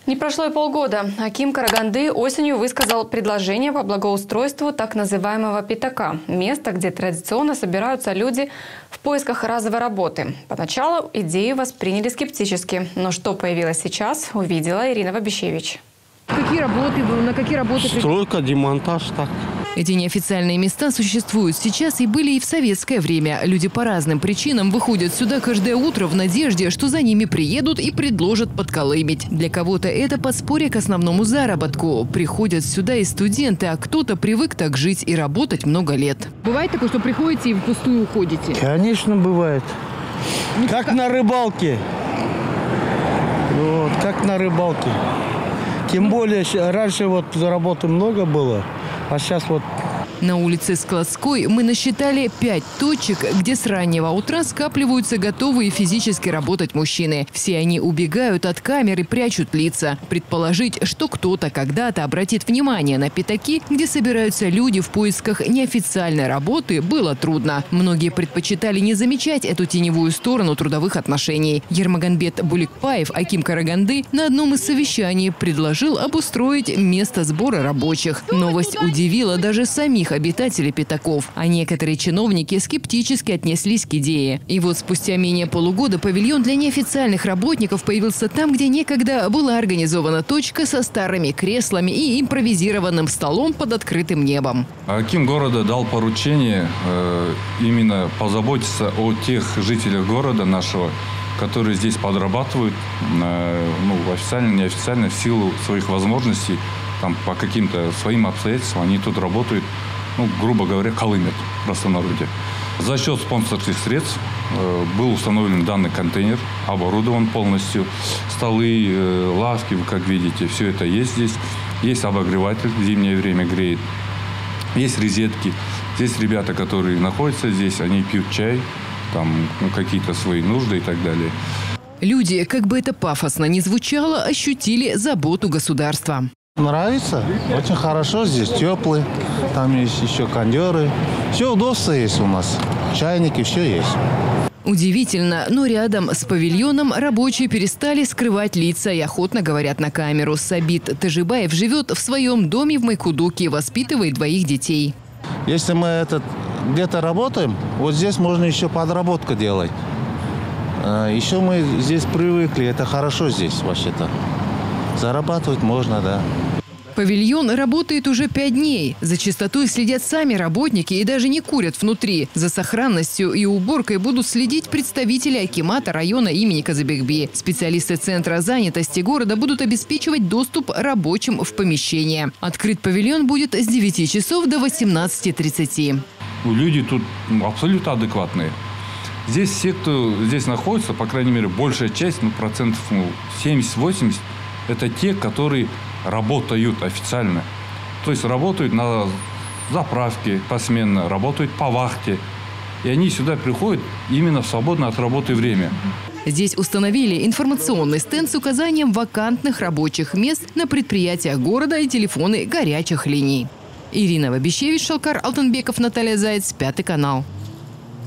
Не прошло и полгода. Аким Караганды осенью высказал предложение по благоустройству так называемого пятака – места, где традиционно собираются люди в поисках разовой работы. Поначалу идею восприняли скептически. Но что появилось сейчас, увидела Ирина Вабищевич. На какие работы? Стройка, демонтаж, так. Эти неофициальные места существуют сейчас и были и в советское время. Люди по разным причинам выходят сюда каждое утро в надежде, что за ними приедут и предложат подколымить. Для кого-то это подспорье к основному заработку. Приходят сюда и студенты, а кто-то привык так жить и работать много лет. Бывает такое, что приходите и впустую уходите? Конечно, бывает. Как на рыбалке. Вот, как на рыбалке. Тем более, раньше вот работы много было, а сейчас вот... На улице Складской мы насчитали 5 точек, где с раннего утра скапливаются готовые физически работать мужчины. Все они убегают от камер и прячут лица. Предположить, что кто-то когда-то обратит внимание на пятаки, где собираются люди в поисках неофициальной работы, было трудно. Многие предпочитали не замечать эту теневую сторону трудовых отношений. Ермаганбет Буликпаев, аким Караганды, на одном из совещаний предложил обустроить место сбора рабочих. Новость удивила даже самих обитателей пятаков, а некоторые чиновники скептически отнеслись к идее. И вот спустя менее полугода павильон для неофициальных работников появился там, где некогда была организована точка со старыми креслами и импровизированным столом под открытым небом. Аким города дал поручение именно позаботиться о тех жителях города нашего, которые здесь подрабатывают, официально, неофициально, в силу своих возможностей, там, по каким-то своим обстоятельствам, они тут работают, грубо говоря, колымят в простонародье. За счет спонсорских средств был установлен данный контейнер, оборудован полностью. Столы, лавки, как видите, все это есть здесь. Есть обогреватель, в зимнее время греет. Есть розетки. Здесь ребята, которые находятся здесь, они пьют чай, там, какие-то свои нужды и так далее. Люди, как бы это пафосно ни звучало, ощутили заботу государства. Нравится? Очень хорошо здесь, теплый. Там есть еще кондеры. Все удобства есть у нас. Чайники, все есть. Удивительно, но рядом с павильоном рабочие перестали скрывать лица и охотно говорят на камеру. Сабит Тажибаев живет в своем доме в Майкудуке и воспитывает 2 детей. Если мы где-то работаем, вот здесь можно еще подработку делать. Еще мы здесь привыкли, это хорошо здесь вообще-то. Зарабатывать можно, да. Павильон работает уже 5 дней. За чистотой следят сами работники и даже не курят внутри. За сохранностью и уборкой будут следить представители акимата района имени Казыбекби. Специалисты Центра занятости города будут обеспечивать доступ рабочим в помещение. Открыт павильон будет с 9 часов до 18:30. Люди тут абсолютно адекватные. Здесь все, кто здесь находится, по крайней мере, большая часть, процентов 70-80, это те, которые работают официально. То есть работают на заправке посменно, работают по вахте. И они сюда приходят именно в свободное от работы время. Здесь установили информационный стенд с указанием вакантных рабочих мест на предприятиях города и телефоны горячих линий. Ирина Вабищевич, Шалкар Алтынбеков, Наталья Заяц, 5 канал.